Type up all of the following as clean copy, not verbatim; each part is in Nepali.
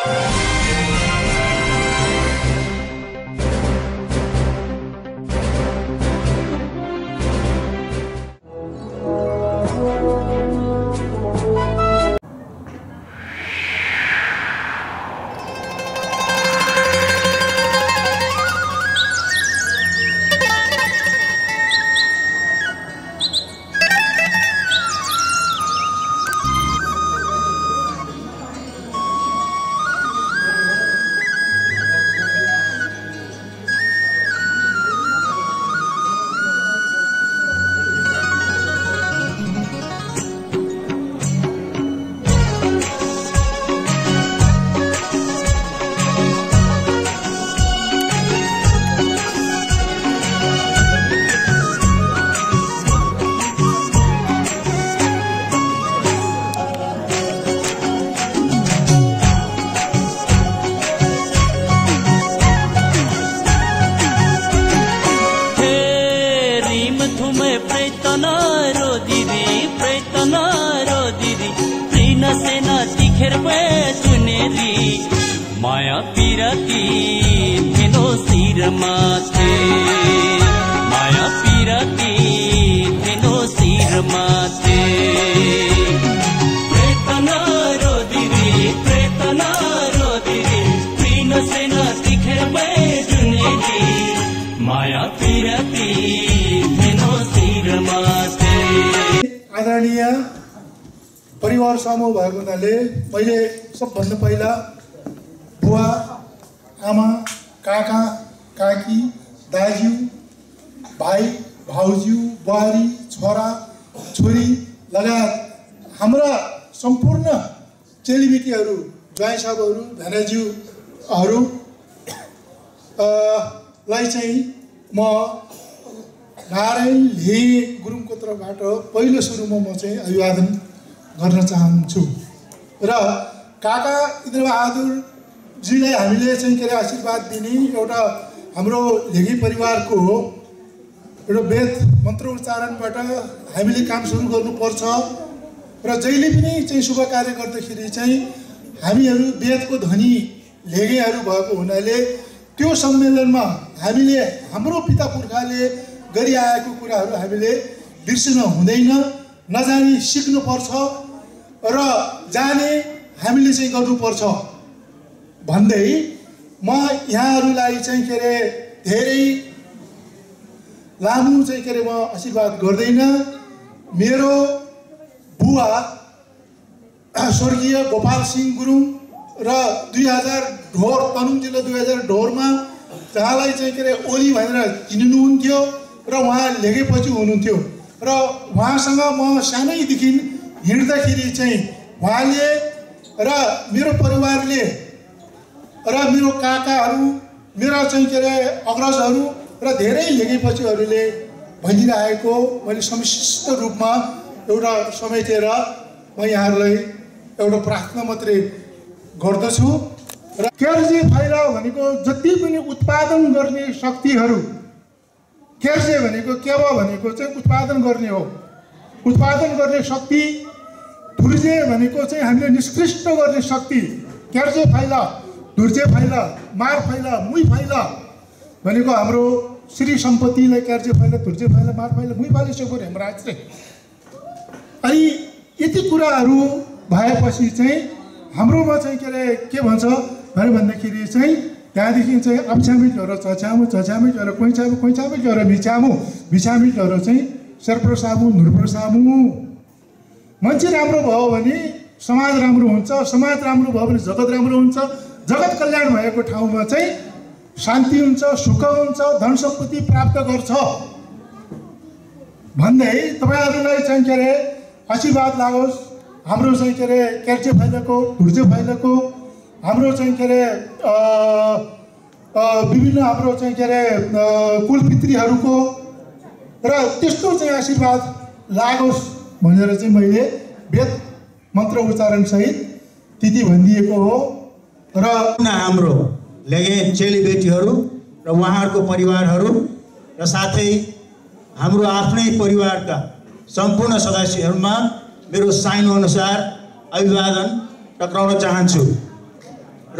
माया पिरती धेनो शिरमाथे माया पिरती धेनो शिरमाथे प्रेतना रोदिरी प्रीन सेना तिखेर जुनेरी माया पिरती धेनो शिरमाथे। आदरणीय परिवार समूह भएको हुनाले मैले सबभन्दा पहिला बुवा आमा काका काकी दाजु भाइ भाउजू बुहारी छोरा छोरी लगायत हाम्रा सम्पूर्ण चेलीबेटीहरू ज्वाइँ साहबहरू भेनाज्यूहरू लाई चाहिँ म नारायण ले गुरुङको तर्फबाट पहिलो सुरुमा म चाहिँ अभिवादन गर्न चाहन्छु र काका इन्द्रबहादुर जीलाई हामीले चाहिँ के आशीर्वाद दिने एउटा हाम्रो लेगी परिवारको एउटा वेद मन्त्र उच्चारणबाट हामीले काम सुरु गर्नुपर्छ र जहिले पनि चाहिँ शुभ कार्य गर्दाखेरि चाहिँ हामीहरू वेदको धनी लेगेहरू भएको हुनाले त्यो सम्मेलनमा हामीले हाम्रो पिता पुर्खाले गरिआएको कुराहरू हामीले बिर्सिन हुँदैन, नजानी सिक्नुपर्छ र जाने हामीले चाहिँ गर्नुपर्छ भन्दै म यहाँहरूलाई चाहिँ के अरे धेरै लामो चाहिँ के अरे म आशीर्वाद गर्दैन। मेरो बुवा स्वर्गीय गोपाल सिंह गुरुङ र 2000 ढोर तनुङ जिल्ला 2000 ढोरमा जहाँलाई चाहिँ के अरे ओली भनेर चिन्नुहुन्थ्यो र उहाँ लेगेपछि हुनुहुन्थ्यो र उहाँसँग म सानैदेखि हिँड्दाखेरि चाहिँ उहाँले र मेरो परिवारले र मेरो काकाहरू मेरा चाहिँ के अरे अग्रजहरू र धेरै लेगेपछिहरूले भनिरहेको मैले समिष्ट रूपमा एउटा समेटेर म यहाँहरूलाई एउटा प्रार्थना मात्रै गर्दछु। र केर्जे फाइला भनेको जति पनि उत्पादन गर्ने शक्तिहरू, केर्जे भनेको केवा भनेको चाहिँ उत्पादन गर्ने हो, उत्पादन गर्ने शक्ति, धुर्जे भनेको चाहिँ हामीले निष्कृष्ट गर्ने शक्ति, केर्जे फाइला धुर्जे फाइला मार फाइला मुई फाइला भनेको हाम्रो श्री सम्पत्तिलाई केर्जे फाइला धुर्जे फाइला मार फाइला मुई फाइला सेको हेमराज चाहिँ। अनि यति कुराहरू भएपछि चाहिँ हाम्रोमा चाहिँ के अरे के भन्छ भन्दाखेरि चाहिँ त्यहाँदेखि चाहिँ आम्छामी झरो चछ्यामु चछ्यामी झरो कोइछामु कोइछामी झरो बिछामु बिछामी झरो चाहिँ सर्प्रसामु नुर्प्रसामु। मान्छे राम्रो भयो भने समाज राम्रो हुन्छ, समाज राम्रो भयो भने जगत राम्रो हुन्छ, जगत कल्याण भएको ठाउँमा चाहिँ शान्ति हुन्छ, सुख हुन्छ, धन सम्पत्ति प्राप्त गर्छ भन्दै तपाईहरुलाई चाहिँ के अरे आशीर्वाद लागोस्। हाम्रो चाहिँ के अरे केर्चे फाइलाको धुर्जे फाइलाको हाम्रो चाहिँ के अरे विभिन्न हाम्रो चाहिँ के अरे कुलपितृहरूको र त्यस्तो चाहिँ आशीर्वाद लागोस् भनेर चाहिँ मैले वेद मन्त्र उच्चारण सहित तिथि भनिदिएको हो। र हाम्रो लेगे चेलीबेटीहरू र उहाँहरूको परिवारहरू र साथै हाम्रो आफ्नै परिवारका सम्पूर्ण सदस्यहरूमा मेरो साइनो अनुसार अभिवादन टक्राउन चाहन्छु। र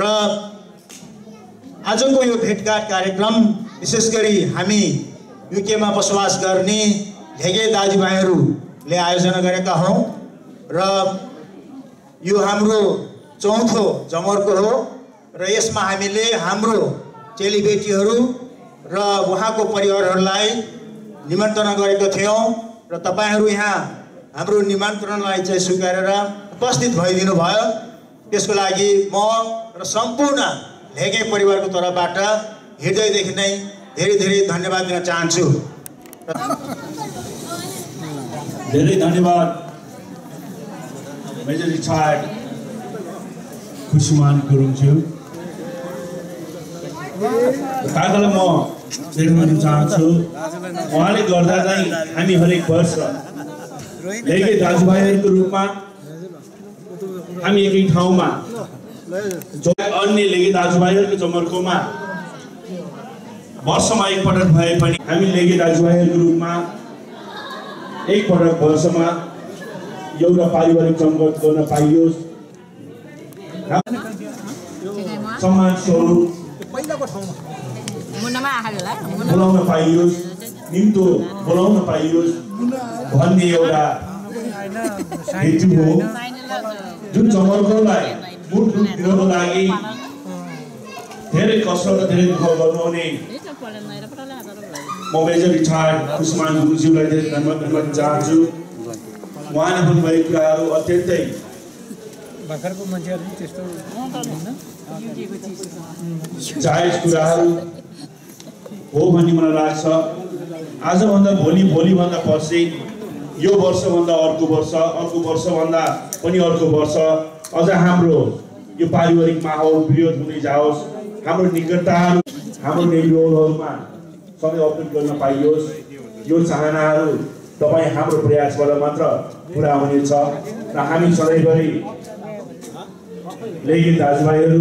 आजको यो भेटघाट कार्यक्रम विशेष गरी हामी युकेमा बसोबास गर्ने ढेगे दाजुभाइहरूले आयोजना गरेका हौँ र यो हाम्रो चौथो जमर्को हो र यसमा हामीले हाम्रो चेलीबेटीहरू र उहाँको परिवारहरूलाई निमन्त्रणा गरेका थियौँ र तपाईहरू यहाँ हाम्रो निमन्त्रणलाई चाहिँ स्वीकारेर उपस्थित भइदिनु भयो। त्यसको लागि म र सम्पूर्ण ढेगे परिवारको तर्फबाट हृदयदेखि नै धेरै धेरै धन्यवाद दिन चाहन्छु। धेरै धन्यवाद मेजर रिटायर्ड खुशमान गुरुङज्यू। काकालाई म धेरै भन्न चाहन्छु, उहाँले गर्दा नै हामी हरेक वर्ष ढेगे दाजुभाइहरूको रूपमा हामी एकै ठाउँमा अन्य लेगे दाजुभाइहरूको जमर्कोमा वर्षमा एकपटक भए पनि हामी लेगे दाजुभाइहरूको रूपमा एकपटक वर्षमा एउटा पारिवारिक जमघट गर्न पाइयोस्। सम्मान स्वरूप बोलाउन पाइयोस्, निम्तो बोलाउन पाइयोस् भन्ने एउटा हेतु हो, जुन जमर्कोलाई मूल रूप दिनको लागि धेरै कष्ट र धेरै दुःख गर्नुहुने म मेजर रिटायर्ड खुशमान गुरुज्यूलाई धेरै धन्यवाद दिन चाहन्छु। उहाँले भन्नुभएको कुराहरू अत्यन्तै जायज कुराहरू हो भन्ने मलाई लाग्छ। आजभन्दा भोलि, भोलिभन्दा पर्सि, यो वर्षभन्दा अर्को वर्ष, अर्को वर्षभन्दा पनि अर्को वर्ष अझ हाम्रो यो पारिवारिक माहौल वृहत हुँदै जाओस्, हाम्रो निकटताहरू हाम्रो नेबरहुडहरूमा सधैँ अपडेट गर्न पाइयोस्। यो चाहनाहरू तपाईँ हाम्रो प्रयासबाट मात्र पुरा हुनेछ र हामी सधैँभरि लेगे दाजुभाइहरू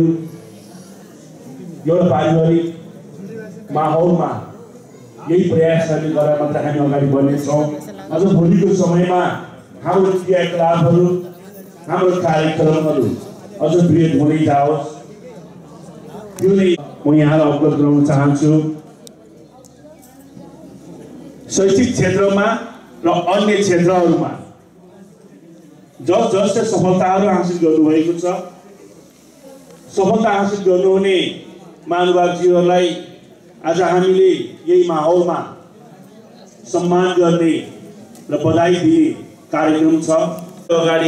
एउटा पारिवारिक माहौलमा यही प्रयासहरूले गर्दा मात्र हामी अगाडि बढ्नेछौँ। अझ भोलिको समयमा हाम्रो क्रियाकलापहरू, हाम्रो कार्यक्रमहरू अझ वृहत हुँदै जाओस्, त्यो नै म यहाँलाई अवगत गराउन चाहन्छु। शैक्षिक क्षेत्रमा र अन्य क्षेत्रहरूमा जसले सफलताहरू हासिल गर्नुभएको छ, सफलता हासिल गर्नुहुने महानुभावजीहरूलाई आज हामीले यही माहौलमा सम्मान गर्ने र बधाई दिने कार्यक्रम छ, अगाडि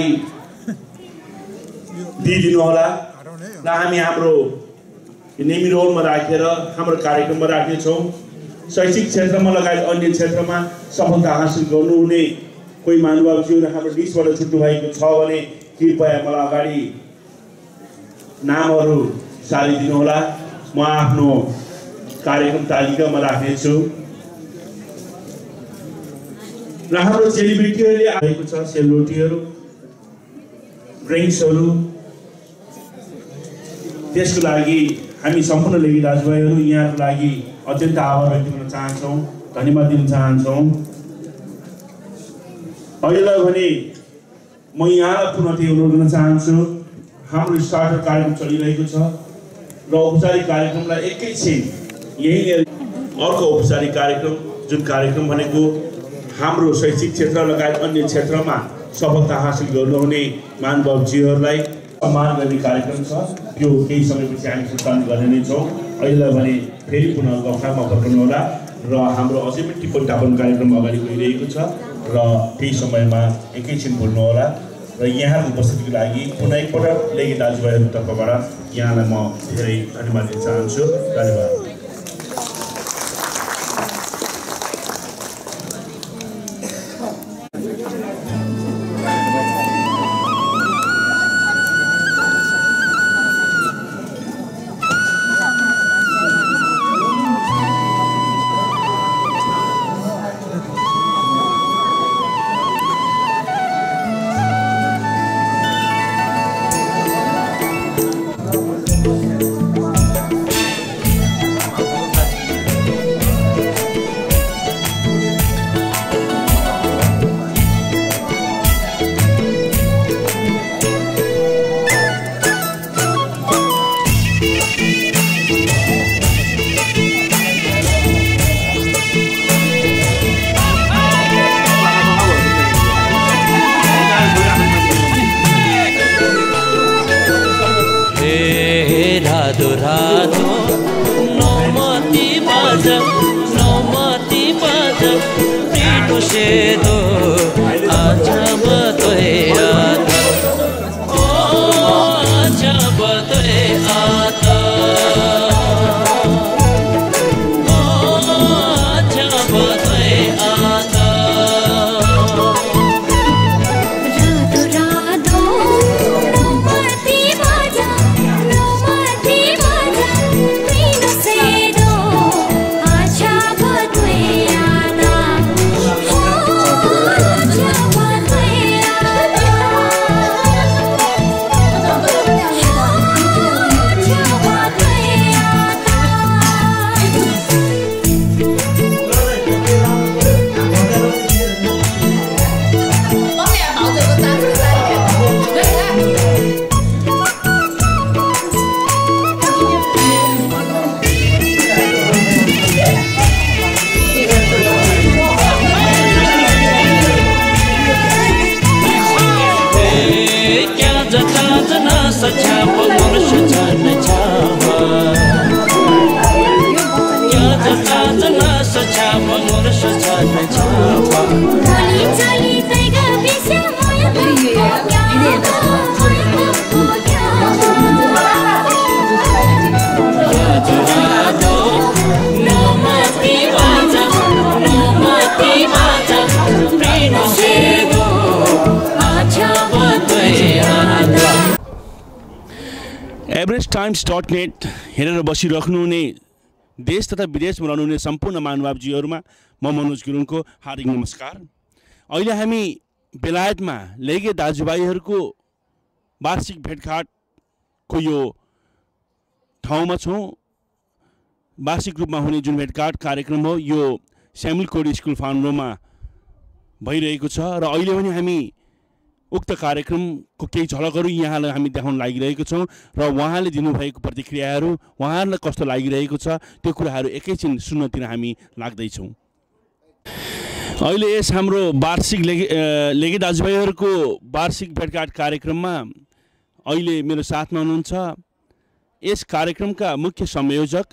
दिइदिनु होला र हामी हाम्रो नेमिरोलमा राखेर हाम्रो कार्यक्रममा राख्नेछौँ। शैक्षिक क्षेत्रमा लगायत अन्य क्षेत्रमा सफलता हासिल गर्नुहुने कोही महानुभावजीहरू हाम्रो लिस्टबाट छुट्नु भएको छ भने कृपया मलाई अगाडि नामहरू सारिदिनु होला, म आफ्नो कार्यक्रम तालिकामा राख्नेछु। र हाम्रो चेलीबेटीहरूले आएको छ सेलरोटीहरू, ड्रिङ्क्सहरू, त्यसको लागि हामी सम्पूर्ण लेगे दाजुभाइहरू यहाँको लागि अत्यन्त आभार व्यक्त गर्न चाहन्छौँ, धन्यवाद दिन चाहन्छौँ। अहिलेलाई भने म यहाँलाई पुनः अनुरोध गर्न चाहन्छु, हाम्रो स्टार्टर कार्यक्रम चलिरहेको छ र औपचारिक कार्यक्रमलाई एकैछिन यहीँनिर अर्को औपचारिक कार्यक्रम, जुन कार्यक्रम भनेको हाम्रो शैक्षिक क्षेत्र लगायत अन्य क्षेत्रमा सफलता हासिल गर्नुहुने महानुभावजीहरूलाई सम्मान गर्ने कार्यक्रम छ, त्यो केही समयपछि हामी सञ्चालन गर्ने नै छौँ। अहिलेलाई भने फेरि पुनः गफमा फर्कनुहोला र हाम्रो अझै पनि टिप्पणी टापन कार्यक्रम अगाडि गइरहेको छ र त्यही समयमा एकैछिन बोल्नुहोला र यहाँको उपस्थितिको लागि पुनः एकपटक लेगे दाजुभाइहरूको तर्फबाट यहाँलाई म धेरै धन्यवाद दिन चाहन्छु। धन्यवाद। राधो राधो नौमती बाजा प्रीनु सेदो आज बतोए आता ओ आज बतोए आता ओ आज बतोए आता everesttimes.net हेरेर बसिराख्नुहुने देश तथा विदेशमा रहनुहुने सम्पूर्ण महानुभावजीहरुमा म मनोज गुरुङको हार्दिक नमस्कार। अहिले हामी बेलायतमा लेगे दाजुभाइहरुको वार्षिक भेटघाटको यो ठाउँमा छौं। वार्षिक रूपमा हुने जुन भेटघाट कार्यक्रम हो यो स्यामुअल कोडी स्कुल फार्म रोडमा भइरहेको छ र अहिले पनि हामी उक्त कार्यक्रमको केही झलकहरू यहाँलाई हामी देखाउन लागिरहेको छौं र उहाँले दिनुभएको प्रतिक्रियाहरू उहाँहरूलाई कस्तो लागिरहेको छ त्यो कुराहरू एकैछिन सुन्नतिर हामी लाग्दै छौं। अहिले यस हाम्रो वार्षिक लेगे दाजुभाइहरुको वार्षिक भेटघाट कार्यक्रममा अहिले मेरो साथमा हुनुहुन्छ यस कार्यक्रमका मुख्य संयोजक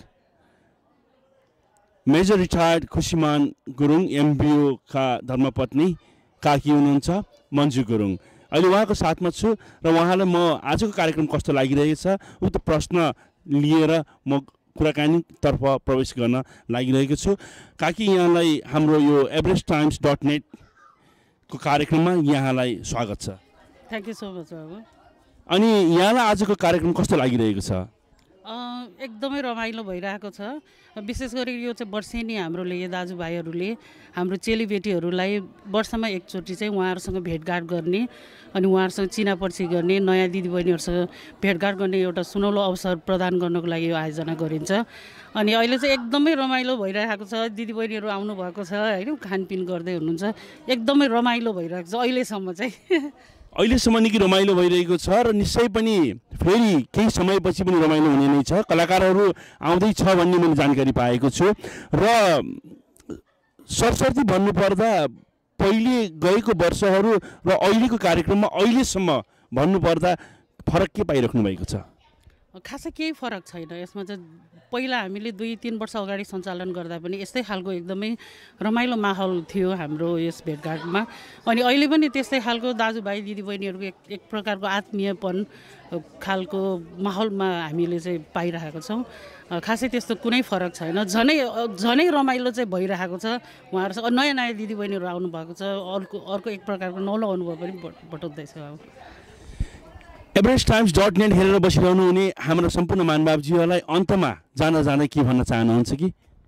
major retired Khushiman Gurung MBO का धर्मपत्नी काकी हुनुहुन्छ मन्जु गुरुङ। अहिले उहाँको साथमा छु र उहाँलाई म आजको कार्यक्रम कस्तो लागिरहेको छ उक्त प्रश्न लिएर म कुराकानीतर्फ प्रवेश गर्न लागिरहेको छु। काकी यहाँलाई हाम्रो यो everesttimes.net को कार्यक्रममा यहाँलाई स्वागत छ। थ्यांक यू सो मच बाबु। अनि यहाँलाई आजको कार्यक्रम कस्तो लागिरहेको छ? एकदमै रमाइलो भइरहेको छ। विशेष गरी यो चाहिँ वर्षेनी हाम्रो लेगे दाजुभाइहरूले हाम्रो चेलीबेटीहरूलाई वर्षमा एकचोटि चाहिँ उहाँहरूसँग भेटघाट गर्ने अनि उहाँहरूसँग चिनापर्ची गर्ने नयाँ दिदीबहिनीहरूसँग भेटघाट गर्ने एउटा सुनौलो अवसर प्रदान गर्नको लागि यो आयोजना गरिन्छ। अनि अहिले चाहिँ एकदमै रमाइलो भइरहेको छ। दिदीबहिनीहरू आउनुभएको छ हैन, खानपिन गर्दै हुनुहुन्छ। एकदमै रमाइलो भइरहेको छ अहिलेसम्म चाहिँ। अहिलेसम्म निकै रमाइलो भइरहेको छ र निश्चय पनि फेरि केही समयपछि पनि रमाइलो हुने नै छ। कलाकारहरू आउँदै छ भन्ने मैले जानकारी पाएको छु र सरसर्ती भन्नुपर्दा पहिले गएको वर्षहरू र अहिलेको कार्यक्रममा अहिलेसम्म भन्नुपर्दा फरक के पाइराख्नु भएको छ? खासै केही फरक छैन यसमा चाहिँ। पहिला हामीले 2-3 वर्ष अगाडि सञ्चालन गर्दा पनि यस्तै खालको एकदमै रमाइलो माहौल थियो हाम्रो यस भेटघाटमा। अनि अहिले पनि त्यस्तै खालको दाजुभाइ दिदीबहिनीहरूको एक प्रकारको आत्मीयपन खालको माहौलमा हामीले चाहिँ पाइरहेको छौँ। खासै त्यस्तो कुनै फरक छैन। झनै रमाइलो चाहिँ भइरहेको छ। उहाँहरूसँग नयाँ नयाँ दिदीबहिनीहरू आउनुभएको छ। अर्को एक प्रकारको नौलो अनुभव पनि बटुल्दैछ। everesttimes.net हेरेर बसिरहनु हुने हाम्रो सम्पूर्ण मानवजीहरूलाई अन्तमा जान के भन्न चाहनुहुन्छ कि?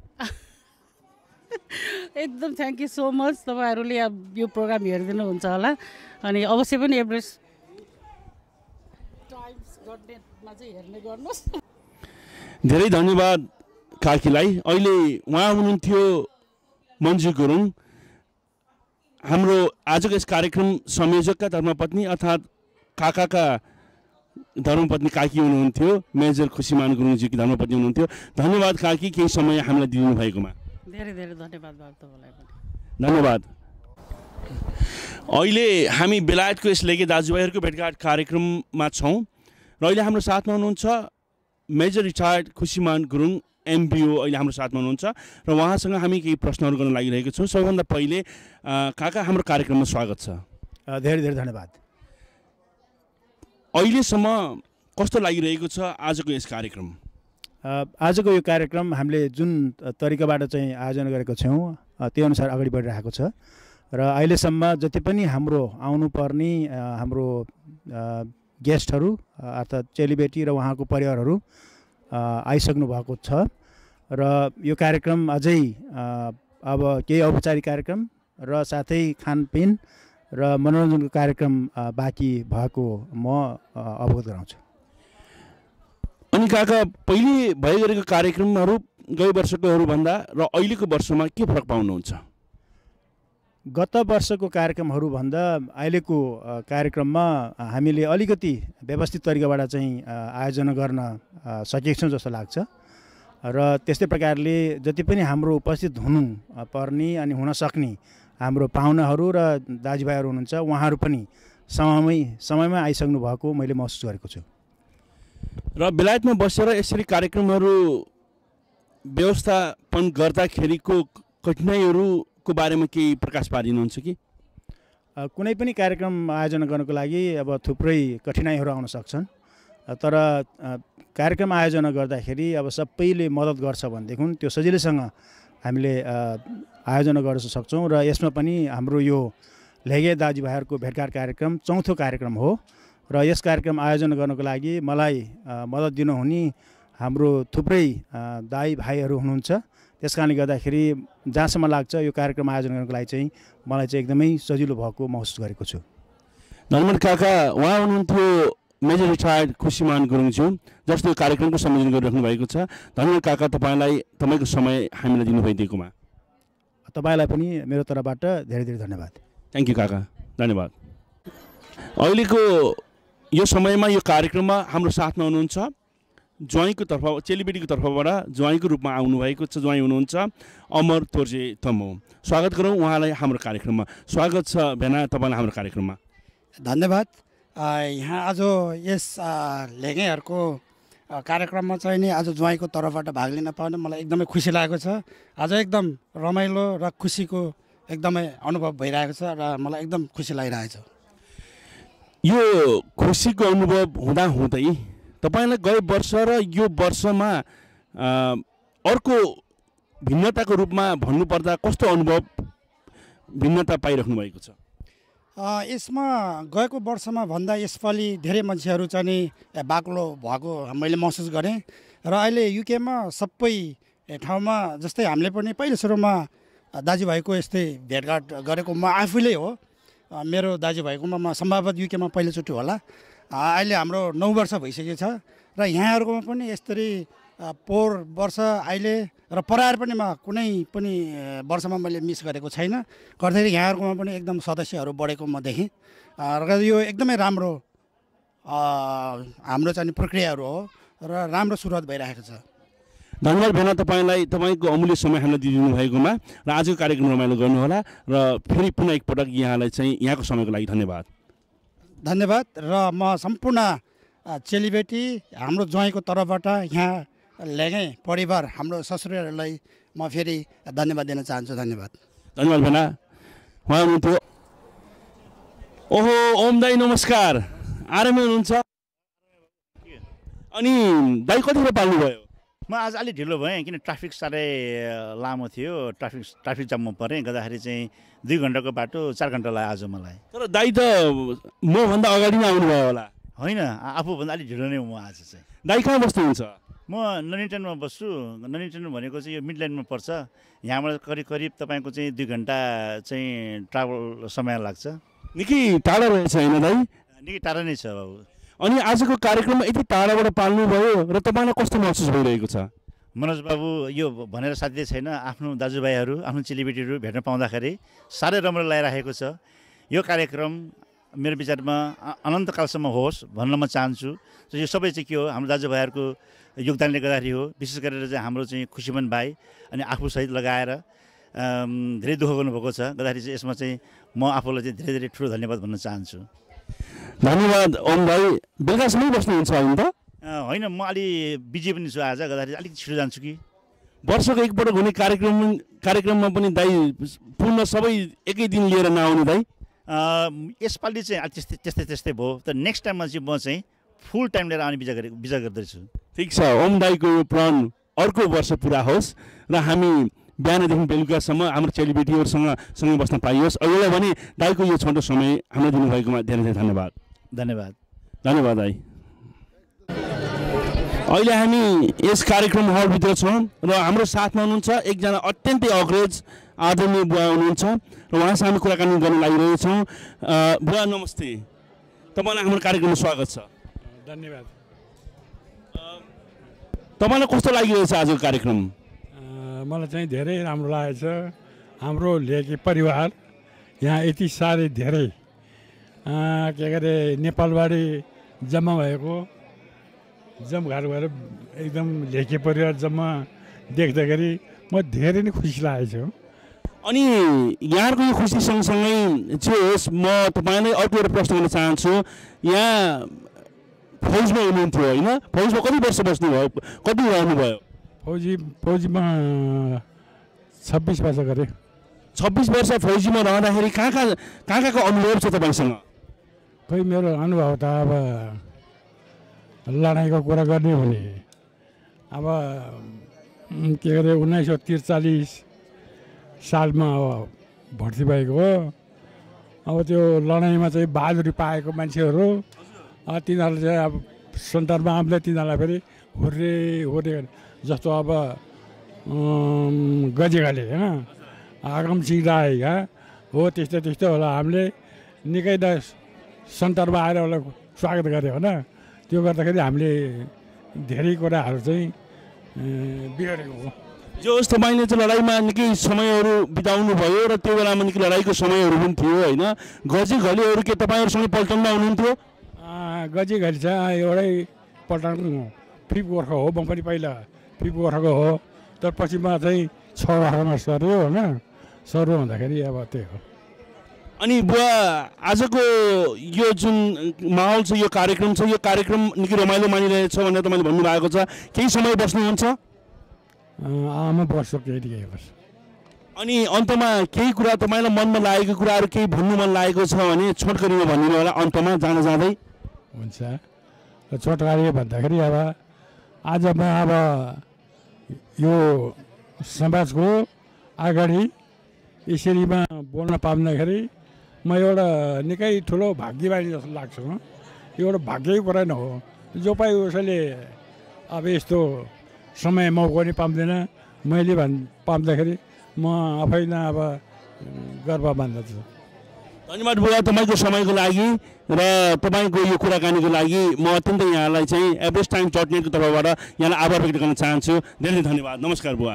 एकदम थ्यांक यू सो मच। तपाईहरुले यो प्रोग्राम हेरिदिनु हुन्छ होला अनि अवश्य पनि everesttimes.net मा चाहिँ हेर्ने गर्नुस्। धेरै धन्यवाद काकीलाई। अहिले उहाँ हुनुहुन्थ्यो मन्जु गुरुङ, हाम्रो आजको यस कार्यक्रम संयोजकका धर्मपत्नी अर्थात् काकाका धर्मपत्नी काकी हुनुहुन्थ्यो। मेजर खुशीमान गुरुङजीकी धर्मपत्नी हुनुहुन्थ्यो। धन्यवाद काकी केही समय हामीलाई दिनु भएकोमा। धेरै धेरै धन्यवाद तपाईँलाई पनि। धन्यवाद। अहिले हामी बेलायतको यस लेगे दाजुभाइहरूको भेटघाट कार्यक्रममा छौँ र अहिले हाम्रो साथमा हुनुहुन्छ major retired Khusiman Gurung MBO अहिले हाम्रो साथमा हुनुहुन्छ र उहाँसँग हामी केही प्रश्नहरू गर्न लागिरहेका छौँ। सबैभन्दा पहिले काका हाम्रो कार्यक्रममा स्वागत छ। धेरै धेरै धन्यवाद। अहिलेसम्म कस्तो लागिरहेको छ आजको यस कार्यक्रम? आजको यो कार्यक्रम हामीले जुन तरिकाबाट चाहिँ आयोजना गरेको छौँ त्यो अनुसार अगाडि बढिरहेको छ र अहिलेसम्म जति पनि हाम्रो आउनुपर्ने हाम्रो गेस्टहरू अर्थात् चेलीबेटी र उहाँको परिवारहरू आइसक्नु भएको छ र यो कार्यक्रम अझै अब केही औपचारिक कार्यक्रम र साथै खानपिन र मनोरञ्जनको कार्यक्रम बाँकी भएको म अवगत गराउँछु। अनि काका पहिले भए गरेको कार्यक्रमहरू गए वर्षकोहरूभन्दा र अहिलेको वर्षमा के फरक पाउनुहुन्छ? गत वर्षको कार्यक्रमहरूभन्दा अहिलेको कार्यक्रममा हामीले अलिकति व्यवस्थित तरिकाबाट चाहिँ आयोजना गर्न सकेको छौँ जस्तो लाग्छ र त्यस्तै प्रकारले जति पनि हाम्रो उपस्थित हुनु पर्ने अनि हुन सक्ने हाम्रो पाहुनाहरू र दाजुभाइहरू हुनुहुन्छ उहाँहरू पनि समयमा आइसक्नु भएको मैले महसुस गरेको छु। र बेलायतमा बसेर यसरी कार्यक्रमहरू व्यवस्थापन गर्दाखेरिको कठिनाइहरूको बारेमा केही प्रकाश पारिनुहुन्छ कि? कुनै पनि कार्यक्रम आयोजना गर्नको लागि अब थुप्रै कठिनाइहरू आउन सक्छन् तर कार्यक्रम आयोजना गर्दाखेरि अब सबैले मद्दत गर्छ भनेदेखि त्यो सजिलैसँग हामीले आयोजना गर्न सक्छौँ र यसमा पनि हाम्रो यो लेगे दाजुभाइहरूको भेटघाट कार्यक्रम चौथो कार्यक्रम हो र यस कार्यक्रम आयोजना गर्नको लागि मलाई मद्दत दिनुहुने हाम्रो थुप्रै दाइ भाइहरू हुनुहुन्छ। त्यसकारणले गर्दाखेरि जहाँसम्म लाग्छ यो कार्यक्रम आयोजना गर्नको लागि चाहिँ मलाई चाहिँ एकदमै सजिलो भएको महसुस गरेको छु। धन्यवाद काका। उहाँ हुनुहुन्थ्यो मेजर रिटायर्ड खुसीमान गुरुङज्यू जसले कार्यक्रमको संयोजन गरिराख्नु भएको छ। धन्यवाद काका तपाईँलाई तपाईँको समय हामीलाई दिनुभइदिएकोमा। तपाईँलाई पनि मेरो तर्फबाट धेरै धेरै धन्यवाद। थ्याङ्क यू काका, धन्यवाद। अहिलेको यो समयमा यो कार्यक्रममा हाम्रो साथमा हुनुहुन्छ ज्वाइँको तर्फ चेलीबेटीको तर्फबाट ज्वाइँको रूपमा आउनुभएको छ ज्वाइँ हुनुहुन्छ अमर तोर्जे तमो। स्वागत गरौँ उहाँलाई हाम्रो कार्यक्रममा। स्वागत छ भेना तपाईँलाई हाम्रो कार्यक्रममा। धन्यवाद। यहाँ आज यस लेगेहरूको कार्यक्रममा चाहिँ नि आज ज्वाइँको तर्फबाट भाग लिन पाउने मलाई एकदमै खुसी लागेको छ। आज एकदम रमाइलो र खुसीको एकदमै अनुभव भइरहेको छ र मलाई एकदम खुसी लागिरहेको छ। यो खुसीको अनुभव हुँदाहुँदै तपाईँलाई गए वर्ष र यो वर्षमा अर्को भिन्नताको रूपमा भन्नुपर्दा कस्तो अनुभव भिन्नता पाइराख्नु भएको छ? यसमा गएको वर्षमा भन्दा यसपालि धेरै मान्छेहरू चाहिँ नि बाक्लो भएको मैले महसुस गरेँ र अहिले युकेमा सबै ठाउँमा जस्तै हामीले पनि पहिलो सुरुमा दाजुभाइको यस्तै भेटघाट गरेको म आफैले हो। मेरो दाजुभाइकोमा म सम्भवतः युकेमा पहिलोचोटि होला। अहिले हाम्रो 9 वर्ष भइसकेको छ र यहाँहरूकोमा पनि यसरी पोहोर वर्ष अहिले र पराएर पनि म कुनै पनि वर्षमा मैले मिस गरेको छैन। गर्दाखेरि यहाँहरूकोमा पनि एकदम सदस्यहरू बढेको म देखेँ र यो एकदमै राम्रो हाम्रो चाहिँ प्रक्रियाहरू हो र राम्रो सुरुवात भइरहेको छ। धन्यवाद भेना तपाईँलाई तपाईँको अमूल्य समय हामीलाई दिइदिनु भएकोमा र आजको कार्यक्रम रमाइलो गर्नुहोला र फेरि पुनः एकपटक यहाँलाई चाहिँ यहाँको समयको लागि धन्यवाद। धन्यवाद र म सम्पूर्ण चेलीबेटी हाम्रो ज्वाइँको तर्फबाट यहाँ लेगे परिवार हाम्रो ससुरालीलाई म फेरि धन्यवाद दिन चाहन्छु। धन्यवाद। धन्यवाद भेना। उहाँ हुनुहुन्थ्यो। ओहो ओम दाई नमस्कार, आरामै हुनुहुन्छ? अनि दाई कतिखेर पाल्नुभयो? म आज अलिक ढिलो भएँ किन ट्राफिक साह्रै लामो थियो। ट्राफिक जाममा परेँ गर्दाखेरि चाहिँ 2 घन्टाको बाटो 4 घन्टा लाग्यो आज मलाई। तर दाई त मभन्दा अगाडि नै आउनुभयो होला? होइन, आफूभन्दा अलिक ढिलो नै म आज चाहिँ। दाई कहाँ बस्नुहुन्छ? म ननिटनमा बस्छु। ननिटन भनेको चाहिँ यो मिडल्यान्डमा पर्छ। यहाँबाट करिब तपाईँको चाहिँ 2 घन्टा चाहिँ ट्राभल समय लाग्छ। निकै टाढा रहेछ होइन दाई? निकै टाढा नै छ बाबु। अनि आजको कार्यक्रममा यति टाढाबाट पाल्नुभयो र तपाईँलाई कस्तो महसुस भइरहेको छ? मनोज बाबु, यो भनेर साध्य छैन। आफ्नो दाजुभाइहरू आफ्नो चेलीबेटीहरू भेट्न पाउँदाखेरि साह्रै राम्रो लागिरहेको छ। यो कार्यक्रम मेरो विचारमा अनन्तकालसम्म होस् भन्न म चाहन्छु। यो सबै चाहिँ के हो, हाम्रो दाजुभाइहरूको योगदानले गर्दाखेरि हो। विशेष गरेर चाहिँ हाम्रो चाहिँ खुसीमान भाइ अनि आफूसहित लगाएर धेरै दुःख गर्नुभएको छ। गर्दाखेरि चाहिँ यसमा चाहिँ म आफूलाई चाहिँ धेरै धेरै ठुलो धन्यवाद भन्न चाहन्छु। धन्यवाद ओम भाइ। बेलुकासम्मै बस्नुहुन्छ होइन त? होइन म अलि बिजी पनि छु आज गर्दाखेरि अलिक छिटो जान्छु कि वर्षको एकपटक हुने कार्यक्रममा पनि दाइ पूर्ण सबै एकै दिन लिएर नआउने दाइ यसपालि चाहिँ त्यस्तै भयो तर नेक्स्ट टाइममा चाहिँ म चाहिँ फुल टाइम लिएर आउने विचार गर्दैछु ठिक छ ओम दाइको यो प्रण अर्को वर्ष पुरा होस् र हामी बिहानदेखि बेलुकासम्म हाम्रो चेलीबेटीहरूसँग सँगै बस्न पाइयोस् अहिलेलाई भने दाइको यो छोटो समय हाम्रो दिनुभएकोमा धेरै धेरै धन्यवाद धन्यवाद धन्यवाद दाइ अहिले हामी यस कार्यक्रम हलभित्र छौँ र हाम्रो साथमा हुनुहुन्छ एकजना अत्यन्तै अग्रज आदरणीय बुवा हुनुहुन्छ र उहाँसँग हामी कुराकानी गर्न लागिरहेछौँ बुवा नमस्ते तपाईँलाई हाम्रो कार्यक्रममा स्वागत छ धन्यवाद तपाईँलाई कस्तो लागिरहेछ आजको कार्यक्रम मलाई चाहिँ धेरै राम्रो लागेछ हाम्रो लेकी परिवार यहाँ यति साह्रै धेरै के अरे नेपालबारी जम्मा भएको जमघाट भएर एकदम लेकी परिवार जम्मा देख्दाखेरि म धेरै नै खुसी लागेको छु अनि यहाँको यो खुसी सँगसँगै चाहिँ होस् म तपाईँलाई अर्को एउटा प्रश्न गर्न चाहन्छु यहाँ फौजमा हुनुहुन्थ्यो होइन फौजमा कति वर्ष बस्नुभयो कति रहनुभयो फौजीमा 26 वर्ष गरेँ 26 वर्ष फौजीमा रहँदाखेरि कहाँको अनुभव छ तपाईँसँग खै मेरो अनुभव त अब लडाइँको कुरा गर्ने हो भने अब के अरे 1943 सालमा अब भर्ती भएको हो अब त्यो लडाइँमा चाहिँ बहादुरी पाएको मान्छेहरू तिनीहरूले चाहिँ अब सन्तानमा आफूले तिनीहरूलाई फेरि हुर्रे जस्तो अब गजेगाले होइन आगमसिंह राई हो त्यस्तो होला हामीले निकै त सन्तानमा आएर उसलाई स्वागत गऱ्यो होइन त्यो गर्दाखेरि हामीले धेरै कुराहरू चाहिँ बिहोरेको हो जो होस् तपाईँले चाहिँ लडाइँमा निकै समयहरू बिताउनु भयो र त्यो बेलामा निकै लडाइँको समयहरू पनि थियो होइन गजे घलेहरू के तपाईँहरूसँग पल्टनमा हुनुहुन्थ्यो गजे घले चाहिँ एउटै पल्टनको 5 गोर्खा हो म पनि पहिला 5 गोर्खाको हो तर पछि म चाहिँ 6 गोर्खामा सर्यो होइन सर्यो भन्दाखेरि अब त्यही हो अनि बुवा आजको यो जुन माहौल छ यो कार्यक्रम निकै रमाइलो मानिरहेछ भनेर तपाईँले भन्नुभएको छ केही समय बस्नुहुन्छ आमा बस्छु केही बस्छु अनि अन्तमा केही कुरा तपाईँलाई मनमा लागेको कुराहरू केही भन्नु मन लागेको छ भने छोटकरीमा भनिदिनु होला अन्तमा जाँदै हुन्छ छोटकरी भन्दाखेरि अब आज म अब यो समाजको अगाडि यसरीमा बोल्न पाउँदाखेरि म एउटा निकै ठुलो भाग्यमानी जस्तो लाग्छ एउटा भाग्यकै कुरा न हो जो पाइ उसैले अब यस्तो समय मौका नि पाउँदैन मैले पाउँदाखेरि म आफैलाई अब गर्व मान्दछु धन्यवाद बुवा तपाईँको समयको लागि र तपाईँको यो कुराकानीको लागि म अत्यन्तै यहाँलाई चाहिँ एभरेस्ट टाइम चटनेटको तर्फबाट यहाँलाई आभार व्यक्त गर्न चाहन्छु धेरै धन्यवाद नमस्कार बुवा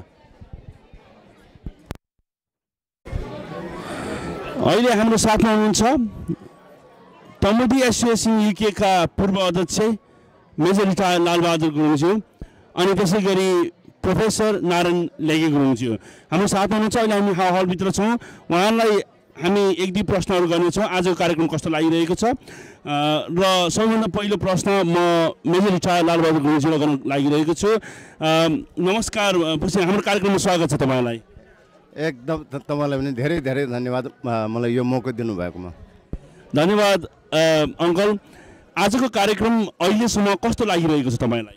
अहिले हाम्रो साथमा हुनुहुन्छ तमुदी एसोसिएसन युकेका पूर्व अध्यक्ष मेजर रिटायर लालबहादुर गुरुङज्यू अनि त्यसै गरी प्रोफेसर नारायण लेगे गुरुङज्यू हाम्रो साथमा हुनुहुन्छ अहिले हामी हलभित्र छौँ उहाँलाई हामी 1-2 प्रश्नहरू गर्नेछौँ आजको कार्यक्रम कस्तो लागिरहेको छ र सबैभन्दा पहिलो प्रश्न म मेजर रिटायर लालबहादुर गुरुङज्यूलाई गर्न लागिरहेको छु नमस्कार हाम्रो कार्यक्रममा स्वागत छ तपाईँलाई एकदम तपाईँलाई पनि धेरै धेरै धन्यवाद मलाई यो मौका दिनुभएकोमा धन्यवाद अङ्कल आजको कार्यक्रम अहिलेसम्म कस्तो लागिरहेको छ तपाईँलाई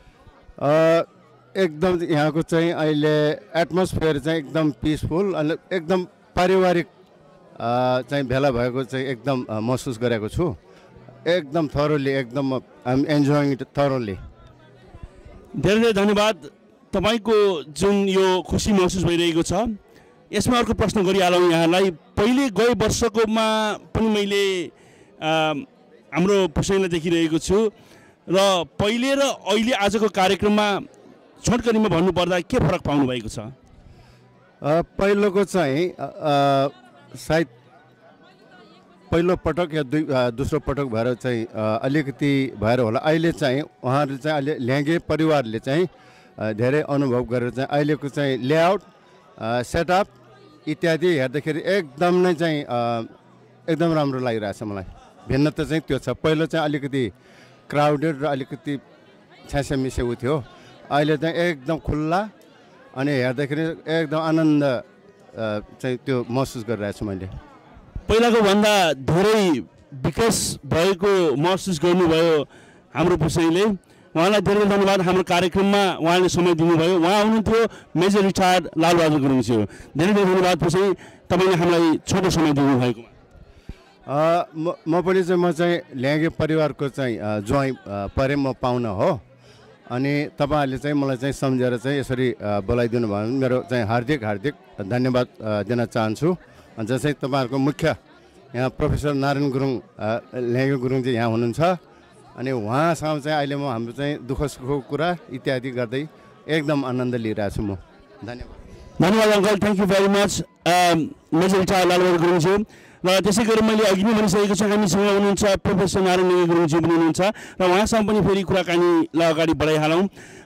एकदम यहाँको चाहिँ अहिले एटमोस्फियर चाहिँ एकदम पिसफुल अनि एकदम पारिवारिक चाहिँ भेला भएको चाहिँ एकदम महसुस गरेको छु एकदम थरोली एकदम I am enjoying it thoroughly धेरै धेरै धन्यवाद तपाईँको जुन यो खुसी महसुस भइरहेको छ यसमा अर्को प्रश्न गरिहालौँ यहाँलाई पहिले गए वर्षकोमा पनि मैले हाम्रो पुसैलाई देखिरहेको छु र पहिले र अहिले आजको कार्यक्रममा छोटकरीमा भन्नुपर्दा के फरक पाउनु भएको छ पहिलोको चाहिँ सायद पहिलो पटक या दोस्रो पटक भएर चाहिँ अलिकति भएर होला अहिले चाहिँ उहाँहरूले चाहिँ अहिले ल्याङ्गे परिवारले चाहिँ धेरै अनुभव गरेर चाहिँ अहिलेको चाहिँ लेआउट सेटअप इत्यादि हेर्दाखेरि एकदम नै चाहिँ एकदम राम्रो लागिरहेछ मलाई भिन्नता चाहिँ त्यो छ पहिलो चाहिँ अलिकति क्राउडेड र अलिकति छ्यासेमिसे उ थियो। अहिले चाहिँ एकदम खुल्ला अनि हेर्दाखेरि एकदम आनन्द चाहिँ त्यो महसुस गरिरहेको छु मैले। पहिलाको भन्दा धेरै विकास भएको महसुस गर्नुभयो हाम्रो पुसैले। उहाँलाई धेरै धन्यवाद। हाम्रो कार्यक्रममा उहाँले समय दिनुभयो। उहाँ हुनुहुन्थ्यो मेजर रिटायर्ड लालबहादुर गुरुङज्यू। धेरै धेरै धन्यवाद पुसै, तपाईँले हामीलाई छोटो समय दिनुभएकोमा। म पनि चाहिँ म चाहिँ ल्याङ्गे परिवारको चाहिँ ज्वाइँ परे म पाहुना हो अनि तपाईँहरूले चाहिँ मलाई चाहिँ सम्झेर चाहिँ यसरी बोलाइदिनु भयो भने मेरो चाहिँ हार्दिक हार्दिक धन्यवाद दिन चाहन्छु। जसै तपाईँहरूको मुख्य यहाँ प्रोफेसर नारायण गुरुङ ल्याङ्गे गुरुङजी यहाँ हुनुहुन्छ अनि उहाँसँग चाहिँ अहिले म हाम्रो चाहिँ दुःख सुखको कुरा इत्यादि गर्दै एकदम आनन्द लिइरहेको छु म। धन्यवाद। धन्यवाद uncle, thank you very much major retired Lalbahadur गुरुङज्यू। र त्यसै गरी मैले अघि नै भनिसकेको छु हामीसँग हुनुहुन्छ प्रोफेसर नारायण ल्याङ्गे गुरुङज्यू पनि हुनुहुन्छ र उहाँसँग पनि फेरि कुराकानीलाई अगाडि बढाइहालौँ।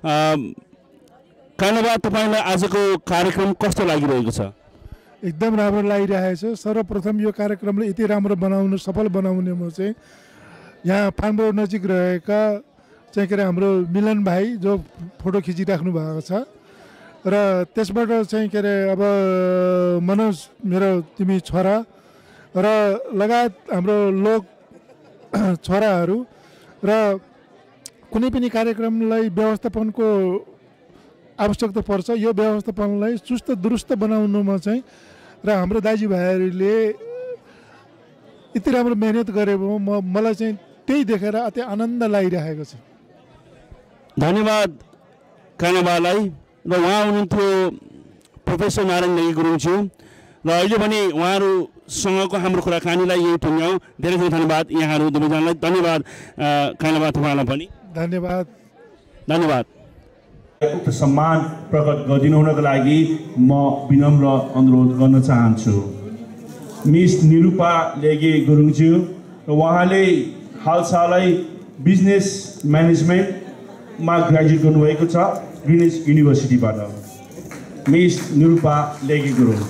कानबा, तपाईँलाई आजको कार्यक्रम कस्तो लागिरहेको छ? एकदम राम्रो लागिरहेको छ। सर्वप्रथम यो कार्यक्रमले यति राम्रो सफल बनाउने म चाहिँ यहाँ फानबो नजिक रहेका चाहिँ के अरे हाम्रो मिलन भाइ जो फोटो खिचिराख्नु भएको छ र त्यसबाट चाहिँ के अरे अब मनोज मेरो तिमी छोरा र लगायत हाम्रो लोक छोराहरू र कुनै पनि कार्यक्रमलाई व्यवस्थापनको आवश्यकता पर्छ। यो व्यवस्थापनलाई चुस्त दुरुस्त बनाउनुमा चाहिँ र हाम्रो दाजुभाइहरूले यति राम्रो मेहनत गरेको मलाई चाहिँ त्यही देखेर अति आनन्द लागिरहेको छ। धन्यवाद कानाबालाई। र उहाँ हुनुहुन्थ्यो प्रोफेसर नारायण ल्याङ्गे गुरुङज्यू र अहिले पनि उहाँहरूसँगको हाम्रो कुराकानीलाई यही टुङ्ग्याउँ। धेरै धेरै धन्यवाद यहाँहरू दुवैजनालाई। धन्यवाद कानाबा, तपाईँलाई पनि धन्यवाद। धन्यवाद। उक्त सम्मान प्रकट गरिदिनु हुनको लागि म विनम्र अनुरोध गर्न चाहन्छु। मिस निरूपा ल्याङ्गे गुरुङज्यू र उहाँले हालसालै बिजनेस म्यानेजमेन्टमा ग्रेजुएट गर्नुभएको छ ग्रिनिच युनिभर्सिटीबाट। मिस निरूपा ल्याङ्गे गुरुङ।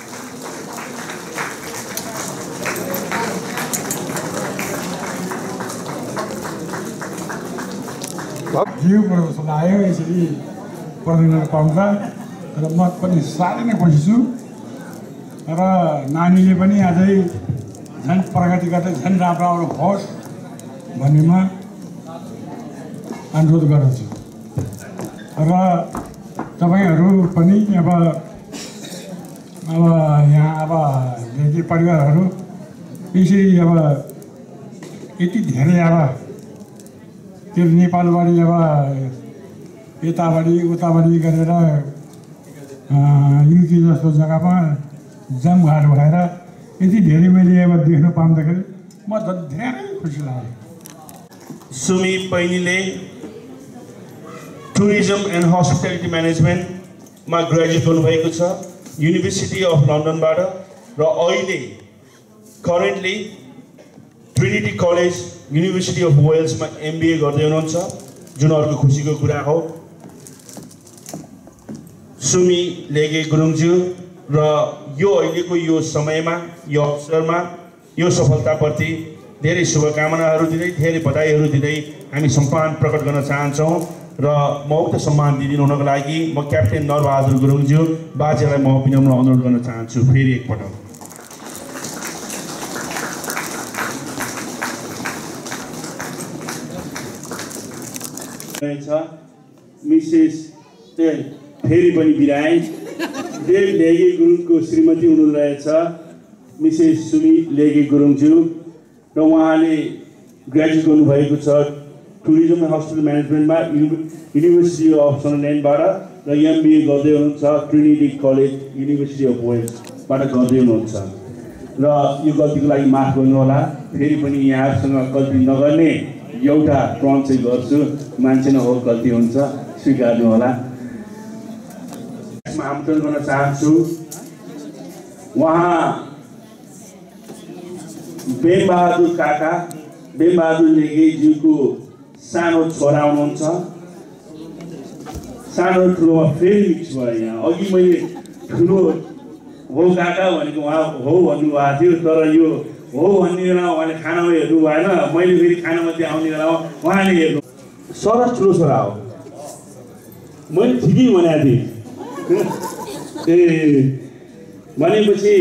जिउ प्रदर्शन आयो यसरी प्रदर्शन पाउँदा र म पनि साह्रै नै खुसी छु र नानीले पनि अझै झन् प्रगति गर्दै झन् राम्रो होस् भन्नेमा अनुरोध गर्दछु र तपाईँहरू पनि अब यहाँ अब ल्याङ्गे परिवारहरू यसरी अब यति धेरै अब त्यो नेपालबाट अब यताबाट उताबाट गरेर युके जस्तो जग्गामा जमघाट भएर यति धेरै मैले अब देख्न पाउँदाखेरि म त धेरै खुसी लाग्यो। सुमी पैनीले टुरिज्म एन्ड हस्पिटालिटी म्यानेजमेन्टमा ग्रेजुएट गर्नुभएको छ युनिभर्सिटी अफ लन्डनबाट र अहिले currently Trinity College University of वेल्समा MBA गर्दै हुनुहुन्छ, जुन अर्को खुसीको कुरा हो। सुमी ल्याङ्गे गुरुङज्यू र यो अहिलेको यो समयमा यो अवसरमा यो सफलताप्रति धेरै शुभकामनाहरू दिँदै धेरै बधाईहरू दिँदै हामी सम्मान प्रकट गर्न चाहन्छौँ र म उक्त सम्मान दिइदिनु हुनको लागि म क्याप्टेन नरबहादुर गुरुङज्यू बाजेलाई म विनम्र अनुरोध गर्न चाहन्छु फेरि एकपटक। मिसेस फेरि पनि बिराई देव ल्याङ्गे गुरुङको श्रीमती हुनुहुँदो मिसेस सुमी ल्याङ्गे गुरुङज्यू र उहाँले ग्रेजुएट गर्नुभएको छ टुरिज्म एन्ड हस्पिटल म्यानेजमेन्टमा युनिभर्सिटी अफ सन्डरल्यान्डबाट र MBA गर्दै हुनुहुन्छ ट्रिनिटी कलेज युनिभर्सिटी अफ वेल्सबाट गर्दै हुनुहुन्छ र यो गल्तीको लागि माफ गर्नुहोला। फेरि पनि यहाँहरूसँग गल्ती नगर्ने एउटा प्रण चाहिँ गर्छु, मान्छे न हो गल्ती हुन्छ, स्वीकार्नु होला। यसमा आमन्त्रण गर्न चाहन्छु उहाँ बेमबहादुर काका बेमबहादुर ल्याङ्गेज्यूको सानो छोरा हुनुहुन्छ। सानो ठुलोमा फेरि मिक्स भयो यहाँ। अघि मैले ठुलो हो काका भनेको उहाँ हो भन्नुभएको थियो, तर यो हो भन्ने बेलामा उहाँले खानामा हेर्नु भएन, मैले फेरि खानामध्ये आउने बेलामा उहाँले हेर्नु। सरस ठुलो छोरा हो मैले ठिकै भनेको थिएँ भनेपछि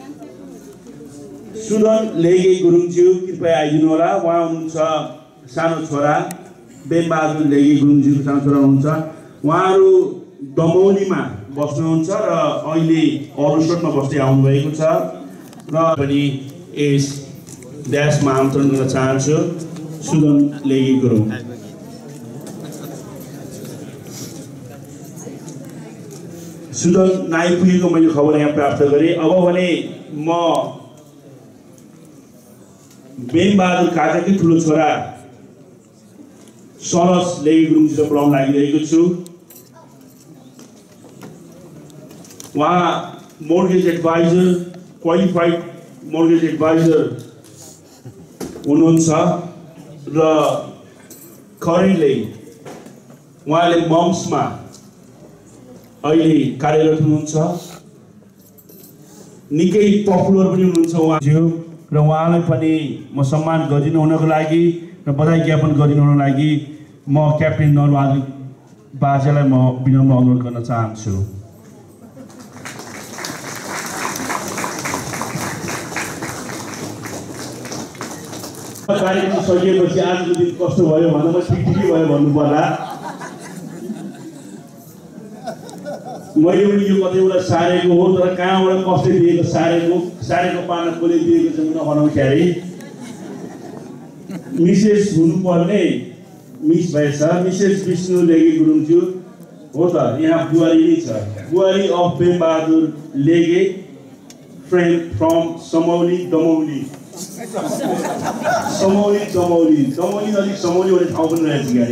सुदन लेगे गुरुङज्यू कृपया आइदिनु होला उहाँ हुनुहुन्छ सानो छोरा बेमबहादुर लेगे गुरुङज्यूको सानो छोरा हुनुहुन्छ उहाँहरू दमौलीमा बस्नुहुन्छ र अहिले अरुसोटमा बस्दै आउनुभएको छ र पनि यस देशमा आमन्त्रण गर्न चाहन्छु सुदन लेगे गुरुङ सुदन नआइपुगेको मैले खबर यहाँ प्राप्त गरेँ अब भने म बेमबहादुर काकाकै ठुलो छोरा सरस लेगे गुरुङसित बोलाउन लागिरहेको छु उहाँ mortgage adviser qualified mortgage adviser हुनुहुन्छ र करेन्टली उहाँले मम्समा अहिले कार्यरत हुनुहुन्छ निकै पपुलर पनि हुनुहुन्छ उहाँज्यू र उहाँलाई पनि म सम्मान गरिदिनु हुनको लागि र बधाई ज्ञापन गरिदिनु हुनको लागि म क्याप्टेन नरबहादुर बाजेलाई म विनम्र अनुरोध गर्न चाहन्छु कार्यक्रम सकिएपछि आजको दिन कस्तो भयो भन्दा म ठिकै भयो भन्नु पर्ला मैले पनि यो कतैबाट सारेको हो तर कहाँबाट कसले दिएको सारेको पाना कसले दिएको छ नभनाउँदाखेरि मिसेस हुनुपर्ने मिस भएछ मिसेस विष्णु लेगे गुरुङज्यू हो त यहाँ बुहारी नै छ बुहारी अफ बेमबहादुर लेगे फ्रम समौली दमौली समौली अलिक समौली भन्ने ठाउँ पनि रहेछ गाडी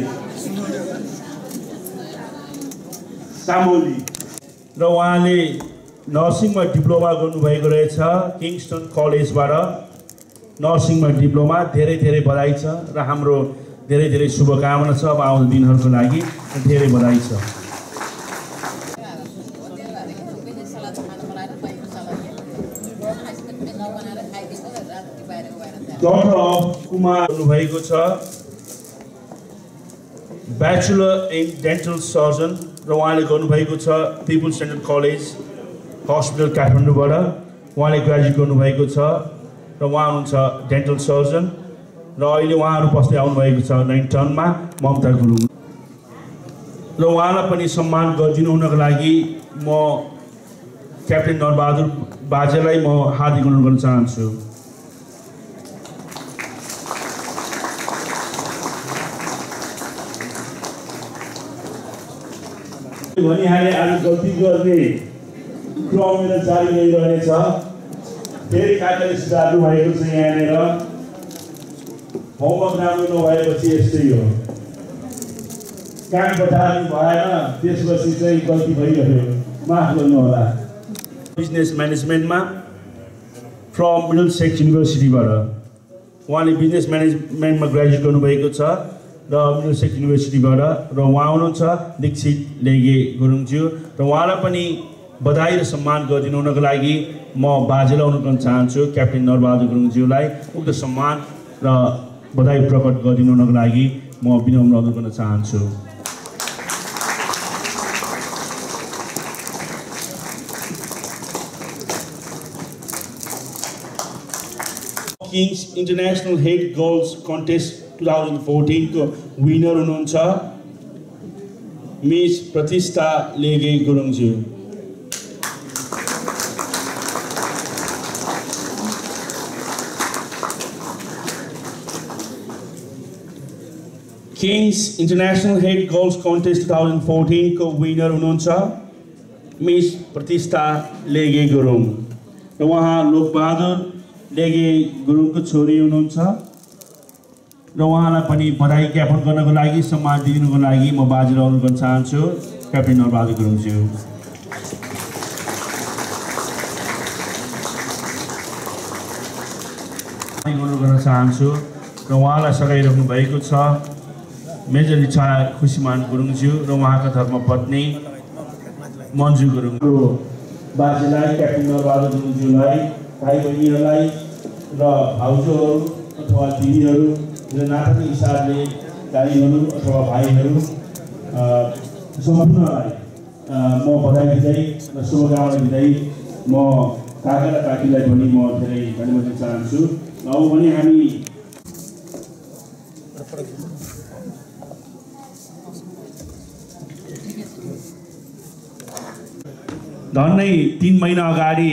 सामौली र उहाँले नर्सिङमा डिप्लोमा गर्नुभएको रहेछ किङ्स्टन कलेजबाट नर्सिङमा डिप्लोमा धेरै धेरै बधाई छ र हाम्रो धेरै धेरै शुभकामना छ अब आउँदो दिनहरूको लागि धेरै बधाई छ डक्टर अफ कुमार हुनुभएको छ ब्याचलर इन डेन्टल सर्जन र उहाँले गर्नुभएको छ पिपुल सेन्ट्रल कलेज हस्पिटल काठमाडौँबाट उहाँले ग्रेजुएट गर्नुभएको छ र उहाँ हुनुहुन्छ डेन्टल सर्जन र अहिले उहाँहरू बस्दै आउनुभएको छ नैटनमा ममता गुरुङ र उहाँलाई पनि सम्मान गरिदिनु हुनको लागि म क्याप्टेन नरबहादुर बाजेलाई म हार्दिक अनुरोध गर्न चाहन्छु भनिहाले आज गल्ती गर्ने क्रम मेरो जारी नै रहनेछ फेरि काकाले सुधार्नु भएको छ यहाँनिर होमवर्क राम्रो नभएपछि यस्तै हो काम बटार्नु भएन त्यसपछि चाहिँ गल्ती भइरह्यो माफ गर्नु होला बिजनेस म्यानेजमेन्टमा फ्रम मिडलसेक्स युनिभर्सिटीबाट उहाँले बिजनेस म्यानेजमेन्टमा ग्रेजुएट गर्नुभएको छ र मिडलसेक्स युनिभर्सिटीबाट र उहाँ हुनुहुन्छ दीक्षित लेगे गुरुङज्यू र उहाँलाई पनि बधाई र सम्मान गरिदिनु हुनको लागि म बाजेलाई अनुरोध गर्न चाहन्छु क्याप्टेन नरबहादुर गुरुङज्यूलाई उक्त सम्मान र बधाई प्रकट गरिदिनु हुनको लागि म विनम्र अनुरोध गर्न चाहन्छु Kings international head girls contest 2014 को विनर हुनुहुन्छ मिस प्रतिष्ठा लेगे गुरुङज्यू Kings international head girls contest 2014 को विनर हुनुहुन्छ मिस प्रतिष्ठा लेगे गुरुङ र उहाँ लोकबहादुर लेगे गुरुङको छोरी हुनुहुन्छ र उहाँलाई पनि बधाई ज्ञापन गर्नको लागि सम्मान दिनुको लागि म बाजेलाई अनुरोध गर्न चाहन्छु क्याप्टेन नरबहादुर गुरुङज्यू अनुरोध गर्न चाहन्छु र उहाँलाई सघाइराख्नु भएको छ मेजर रिटायर खुसीमान गुरुङज्यू र उहाँका धर्मपत्नी मन्जु गुरुङ बाजेलाई क्याप्टेन नरबहादुर गुरुङज्यूलाई भाइ बहिनीहरूलाई र भाउजूहरू अथवा दिदीहरू र नाताको हिसाबले दाइहरू अथवा भाइहरू सम्पूर्णलाई म बधाई दिँदै र शुभकामना दिँदै म काका र काकीलाई पनि म धेरै धन्यवाद दिन चाहन्छु। अब भने हामी झन्डै 3 महिना अगाडि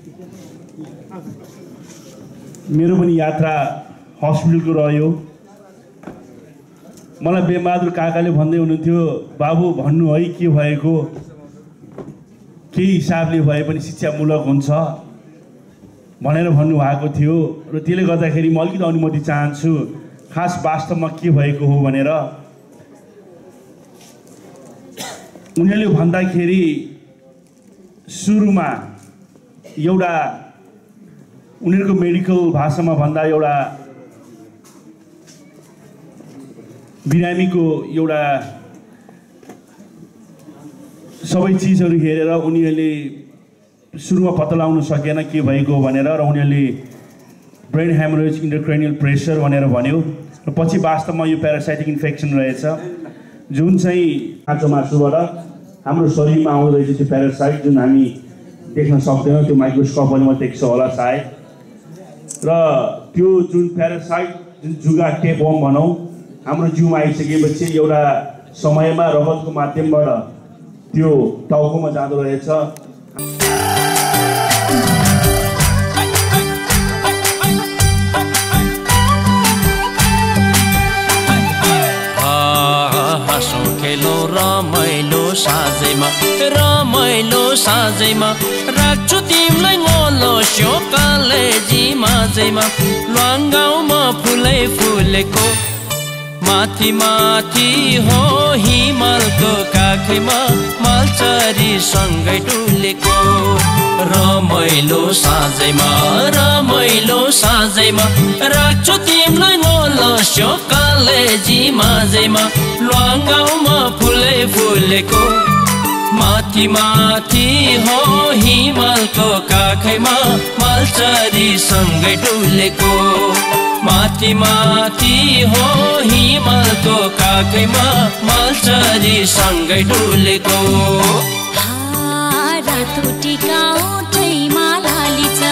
मेरो पनि यात्रा हस्पिटलको रह्यो। मलाई बेबहादुर काकाले भन्दै हुनुहुन्थ्यो, बाबु भन्नु है के भएको, केही हिसाबले भए पनि शिक्षामूलक हुन्छ भनेर भन्नुभएको थियो। र त्यसले गर्दाखेरि म अलिकति अनुमति चाहन्छु खास वास्तवमा के भएको हो भनेर। उनीहरूले भन्दाखेरि सुरुमा एउटा उनीहरूको मेडिकल भाषामा भन्दा एउटा बिरामीको एउटा सबै चिजहरू हेरेर उनीहरूले सुरुमा पत्ता लगाउन सकेन के भएको भनेर, र उनीहरूले ब्रेन हेमोरेज इन्टरक्रेनियल प्रेसर भनेर भन्यो। र पछि वास्तवमा यो प्यारासाइटिक इन्फेक्सन रहेछ जुन चाहिँ काँचो मासुबाट हाम्रो शरीरमा आउँदो रहेछ। त्यो प्यारासाइट जुन हामी देख्न सक्दैनौँ, त्यो माइक्रोस्कोपले मात्रै देख्छ होला सायद। र त्यो जुन प्यारासाइट जुन जुगा टेपवर्म भनौँ हाम्रो जिउमा आइसकेपछि एउटा समयमा रगतको माध्यमबाट त्यो टाउकोमा जाँदो रहेछ। खेलो रमाइलो साँझैमा राख्छु तिमीलाई गोलो स्यो कलेजीमा जैमा ल्वाङ्गाउमा फुलै फुलेको माथि माथि हो हिमालको काखैमा मालचरी सँगै डुलेको रमाइलो साँझैमा राख्छु तिमीलाई गोलो स्यो कलेजीमा जैमा ल्वाङ्गाउमा फुलै फुलेको माथि माथि हो हिमालको काखैमा मालचरी सँगै डुलेको माथि माथि हो हिमालको काखैमा मालचरी सँगै डुलेको रातो टिका ओठैमा लाली छ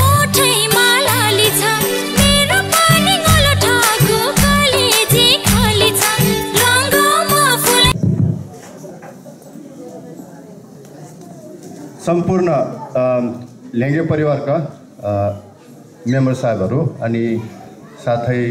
मेरो पनि गोलो ठाको कलेजी खाली छ रङ्गमा फुल। सम्पूर्ण लेङ्गे परिवारका मेम्बर साहबहरू अनि साथै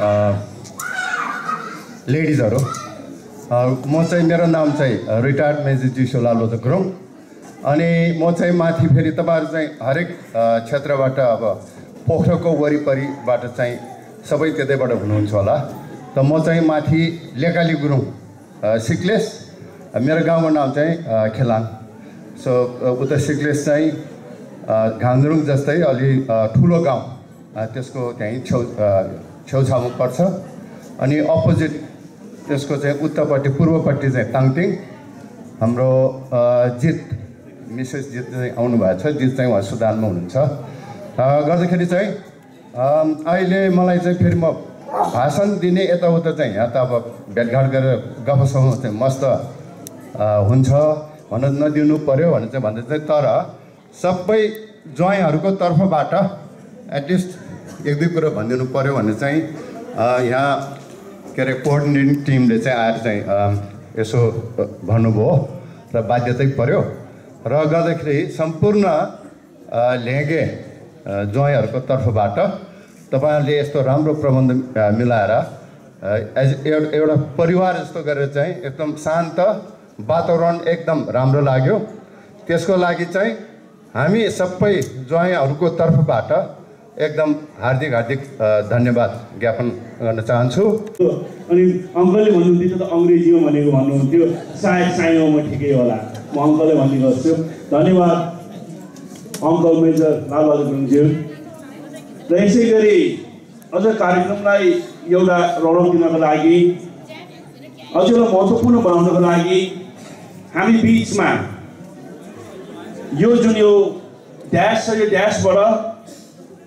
लेडिजहरू, म चाहिँ मेरो नाम चाहिँ रिटायर्ड मेजर जिसोला लोधो गुरुङ अनि म चाहिँ माथि फेरि तपाईँहरू चाहिँ हरेक क्षेत्रबाट अब पोखराको वरिपरिबाट चाहिँ सबै त्यतैबाट हुनुहुन्छ होला। त म चाहिँ माथि लेकाली गुरुङ सिक्लेस, मेरो गाउँको नाम चाहिँ खेलाङ। सो उता सिक्लेस चाहिँ घाङ्गरुङ जस्तै अलि ठुलो गाउँ, त्यसको त्यहीँ छेउछाउमा पर्छ। अनि अपोजिट त्यसको चाहिँ उत्तरपट्टि पूर्वपट्टि चाहिँ ताङटिङ, हाम्रो जित मिसेस जित चाहिँ आउनुभएको छ। जित चाहिँ उहाँ सुदानमा हुनुहुन्छ। गर्दाखेरि चाहिँ अहिले मलाई चाहिँ फेरि म भाषण दिने यताउता चाहिँ यहाँ त अब भेटघाट गरेर गफसफ चाहिँ मस्त हुन्छ भन्न नदिनु पर्यो भनेर चाहिँ भन्दै चाहिँ, तर सबै ज्वाइँहरूको तर्फबाट एटलिस्ट एक दुई कुरा भनिदिनु पर्यो भने चाहिँ यहाँ के अरे कोअर्डिनेटिङ टिमले चाहिँ आएर चाहिँ यसो भन्नुभयो र बाध्यतै पर्यो। र गर्दाखेरि सम्पूर्ण लेङ्गे ज्वाइँहरूको तर्फबाट तपाईँहरूले यस्तो राम्रो प्रबन्ध मिलाएर एज एउटा परिवार जस्तो गरेर चाहिँ एकदम शान्त वातावरण एकदम राम्रो लाग्यो। त्यसको लागि चाहिँ हामी सबै ज्वाइँहरूको तर्फबाट एकदम हार्दिक धन्यवाद ज्ञापन गर्न चाहन्छु। अनि अङ्कलले भन्नुहुन्थ्यो त अङ्ग्रेजीमा भनेको भन्नुहुन्थ्यो, सायद साइनोमा ठिकै होला, म अङ्कलले भन्ने गर्छु। धन्यवाद अङ्कल मेजर लालबहादुर गुरुङज्यू। र यसै गरी अझ कार्यक्रमलाई एउटा रौनक दिनको लागि, अझ एउटा महत्त्वपूर्ण बनाउनको लागि हामी बिचमा यो जुन यो ड्यास छ, यो ड्यासबाट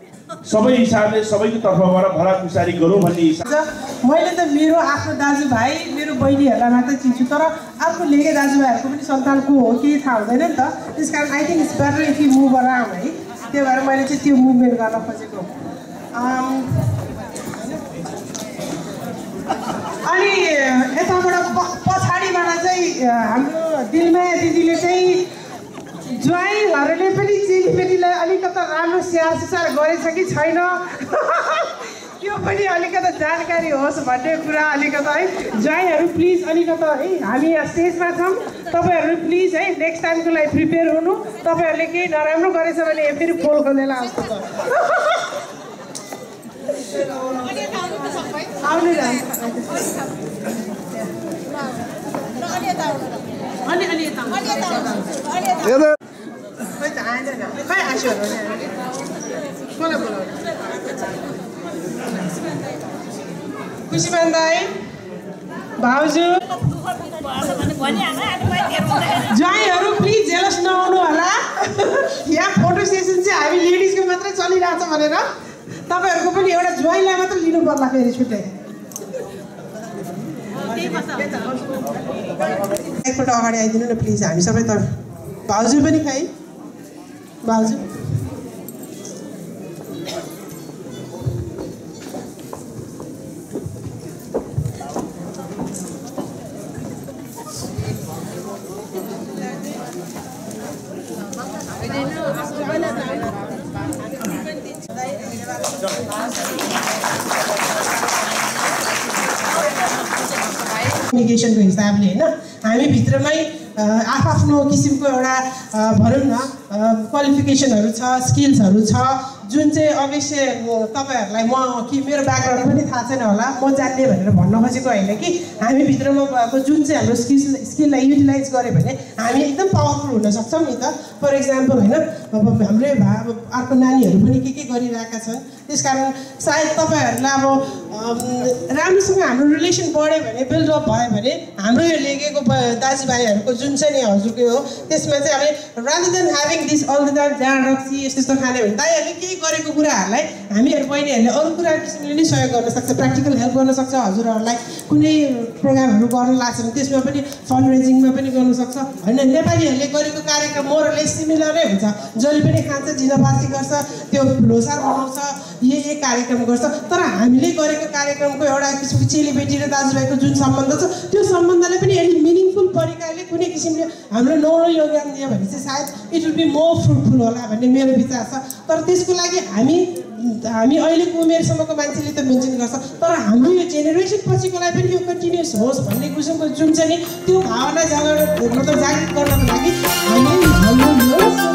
सबै हिसाबले सबैको तर्फबाट भलाकुसारी गरौँ भन्ने हिसाब। मैले त मेरो आफ्नो दाजुभाइ मेरो बहिनीहरूलाई मात्रै चिन्छु, तर अर्को लेखे दाजुभाइहरूको पनि सन्तान को हो केही थाहा हुँदैन नि त। त्यस कारण I think it's better if you move around है। त्यही भएर मैले चाहिँ त्यो मुभमेन्ट गर्न खोजेको। अनि यताबाट पछाडिबाट चाहिँ हाम्रो दिलमाया दिदीले चाहिँ ज्वाइँहरूले पनि चेलीबेटीलाई अलिकति राम्रो स्याहार सुसार गरेछ कि छैन त्यो पनि अलिकति जानकारी होस् भन्ने कुरा अलिकति है। ज्वाइँहरू प्लिज अलिकति है, हामी यहाँ स्टेजमा छौँ, तपाईँहरू प्लिज है नेक्स्ट टाइमको लागि प्रिपेयर हुनु। तपाईँहरूले केही नराम्रो गरेछ भने फेरि पोल खोलेर आउँछ त आउने खुसीमान दाई भाउजू ज्वाइँहरू प्लिज जेलस नआउनु होला। यहाँ फोटो सेसन चाहिँ हामी लेडिजको मात्रै चलिरहेछ भनेर तपाईँहरूको पनि एउटा ज्वाइँलाई मात्र लिनु पर्ला फेरि छुट्टै। एकपल्ट अगाडि आइदिनु न प्लिज, हामी सबै त भाउजू पनि खाइ भाउजू कम्युनिकेसनको हिसाबले होइन हामी भित्रमै आफ्नो किसिमको एउटा भनौँ न क्वालिफिकेसनहरू छ, स्किल्सहरू छ, जुन चाहिँ अवश्य तपाईँहरूलाई म कि मेरो ब्याकग्राउन्ड पनि थाहा छैन होला, म जान्ने भनेर भन्न खोजेको होइन कि हामी भित्रमा भएको जुन चाहिँ हाम्रो स्किललाई युटिलाइज गऱ्यो भने हामी एकदम पावरफुल हुन सक्छौँ नि त। फर इक्जाम्पल होइन, अब हाम्रो अर्को नानीहरू पनि के गरिरहेका छन्, त्यस कारण सायद तपाईँहरूलाई अब राम्रोसँग हाम्रो रिलेसन बढ्यो भने बिल्डअप भयो भने हाम्रो यो लेखेको दाजुभाइहरूको जुन चाहिँ नि हजुरको हो त्यसमा चाहिँ अब rather than having this all the time जाँड रक्सी यस्तो यस्तो खाने भने दाइहरूले केही गरेको कुराहरूलाई हामीहरू बहिनीहरूले अरू कुरा किसिमले नै सहयोग गर्न सक्छ, प्र्याक्टिकल हेल्प गर्न सक्छ। हजुरहरूलाई कुनै प्रोग्रामहरू गर्न लाग्छ भने त्यसमा पनि फन्ड रेजिङमा पनि गर्न सक्छ होइन। नेपालीहरूले गरेको कार्यक्रम मोरले सिमिलरै हुन्छ, जसले पनि खान्छ जिनापार्टी गर्छ, त्यो लोसार बनाउँछ, यही कार्यक्रम गर्छ। तर हामीले गरेको कार्यक्रमको एउटा किसिमको चेलीबेटी र दाजुभाइको जुन सम्बन्ध छ त्यो सम्बन्धले पनि अलि मिनिङफुल तरिकाले कुनै किसिमले हाम्रो नौलो योगदान दियो भने चाहिँ सायद it will be more fruitful होला भन्ने मेरो विचार छ। तर त्यसको लागि हामी अहिलेको उमेरसम्मको मान्छेले त मेन्सन गर्छ, तर हाम्रो यो जेनेरेसन पछिकोलाई पनि यो कन्टिन्युस होस् भन्ने किसिमको जुन चाहिँ नि त्यो भावना जागृत गर्नको लागि हामीले हाम्रो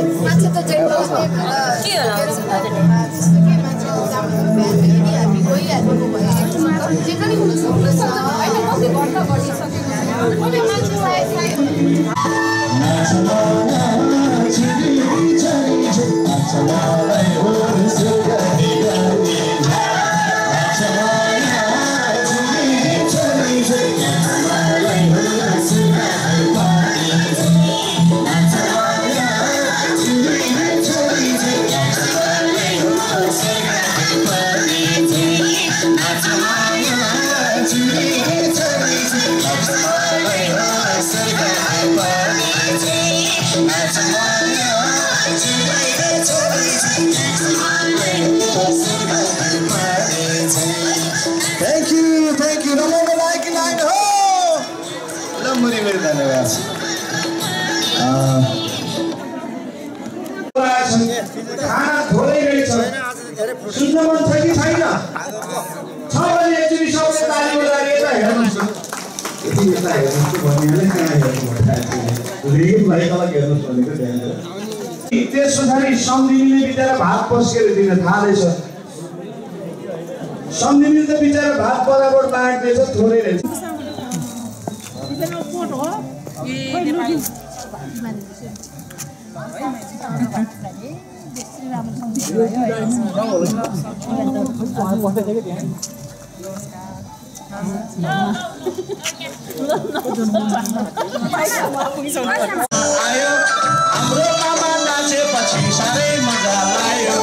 मान्छे त जेट बस्ने के होला त्यस्तो के मान्छे जामुको बिहान पनि हामी गइहाल्नु भयो जे पनि हुन सक्छ हैन कति घन्टा गरिसकेको छ मैले मान्छेलाई Thank you. Namaste like line ho. Lamuri mere धन्यवाद. खाना थोरै रहेछ. सुन्न मन छ कि छैन? छ भने एकचोटि सबैले ताली बजाएर यता हेर्नुहोस्. यति यता हेर्नुहोस् भन्नेले कहाँ हेर्नु रिम भएकोलाई हेर्नुहोस् भनेको ध्यान दिएर. त्यस पछाडि सम्धिनीले बिचरा भात पस्केर दिन थालेछ. सम्धिनीले त बिचरा भात बराबर बाँड्दैछ थोरै रहेछ. आयो हाम्रो मामा नाचेपछि साह्रै मजा आयो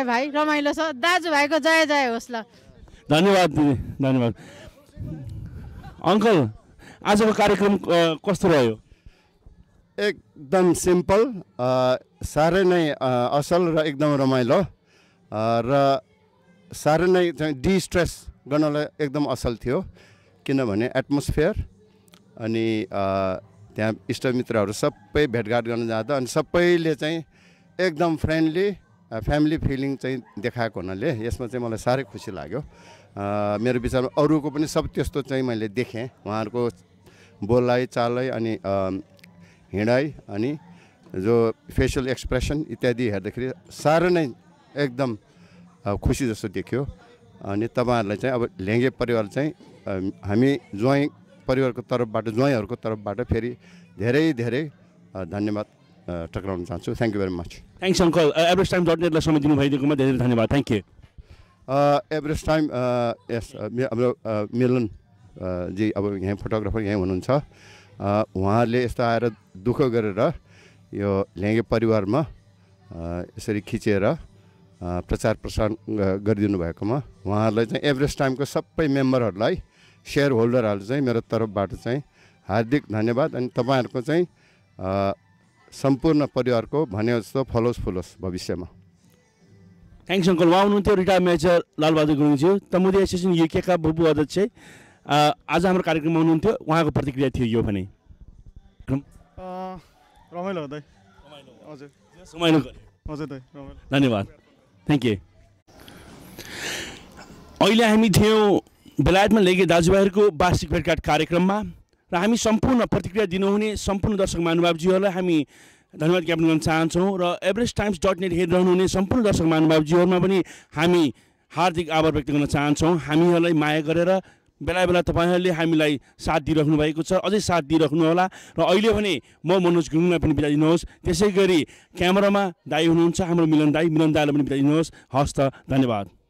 आए भाइ रमाइलो छ दाजुभाइको जय जय होस् ल धन्यवाद दिदी धन्यवाद अङ्कल आजको कार्यक्रम कस्तो रह्यो एकदम सिम्पल साह्रै नै असल र एकदम रमाइलो र साह्रै नै डिस्ट्रेस गर्नलाई एकदम असल थियो किनभने एटमोस्फियर अनि त्यहाँ इष्टमित्रहरू सबै भेटघाट गर्न जाँदा अनि सबैले चाहिँ एकदम फ्रेन्डली फ्यामिली फिलिङ चाहिँ देखाएको हुनाले यसमा चाहिँ मलाई साह्रै खुसी लाग्यो मेरो विचारमा अरूको पनि सब त्यस्तो चाहिँ मैले देखेँ उहाँहरूको बोलाइ चालाइ अनि हिँडाइ अनि जो फेसियल एक्सप्रेसन इत्यादि हेर्दाखेरि साह्रै नै एकदम खुसी जस्तो देखियो अनि तपाईँहरूलाई चाहिँ अब लेङ्गे परिवार चाहिँ हामी ज्वाइँ परिवारको तर्फबाट ज्वाइँहरूको तर्फबाट फेरि धेरै धेरै धन्यवाद टक्राउन चाहन्छु thank you very much thanks uncle average time .netलाई समय दिनुभएकोमा धेरै धन्यवाद थ्याङ्क यू एभरेज टाइम यस हाम्रो मिलन जी अब यहाँ फोटोग्राफर यहीँ हुनुहुन्छ उहाँहरूले यस्तो आएर दुःख गरेर यो लेङ्गे परिवारमा यसरी खिचेर प्रचार प्रसार गरिदिनु भएकोमा उहाँहरूलाई चाहिँ एभरेज टाइमको सबै मेम्बरहरूलाई सेयर होल्डरहरूले चाहिँ मेरो तर्फबाट चाहिँ हार्दिक धन्यवाद अनि तपाईँहरूको चाहिँ सम्पूर्ण परिवारको भने जस्तो फलोस् फुलोस् भविष्यमा थ्याङ्क्स अङ्कल उहाँ हुनुहुन्थ्यो रिटायर्ड मेजर लालबहादुर गुरुङज्यू तमुदी एसोसिएसन युकेका भूपू अध्यक्ष आज हाम्रो कार्यक्रममा हुनुहुन्थ्यो उहाँको प्रतिक्रिया थियो यो भने रमाइलो हो दाइ हजुर रमाइलो हजुर दाइ रमाइलो धन्यवाद थ्याङ्क यू अहिले हामी थियौँ बेलायतमा लेगे दाजुभाइहरूको वार्षिक भेटघाट कार्यक्रममा र हामी सम्पूर्ण प्रतिक्रिया दिनुहुने सम्पूर्ण दर्शक महानुभावजीहरूलाई हामी धन्यवाद ज्ञापन गर्न चाहन्छौँ र एभरेज टाइम्स .net हेरिरहनुहुने सम्पूर्ण दर्शक महानुभावजीहरूमा पनि हामी हार्दिक आभार व्यक्त गर्न चाहन्छौँ हामीहरूलाई माया गरेर बेला बेला तपाईँहरूले हामीलाई साथ दिइराख्नु भएको छ अझै साथ दिइराख्नु होला र अहिले भने म मनोज गुरुङलाई पनि बिदा दिनुहोस् त्यसै गरी क्यामेरामा दाई हुनुहुन्छ हाम्रो मिलन दाईलाई पनि बिदा दिनुहोस् हस् त धन्यवाद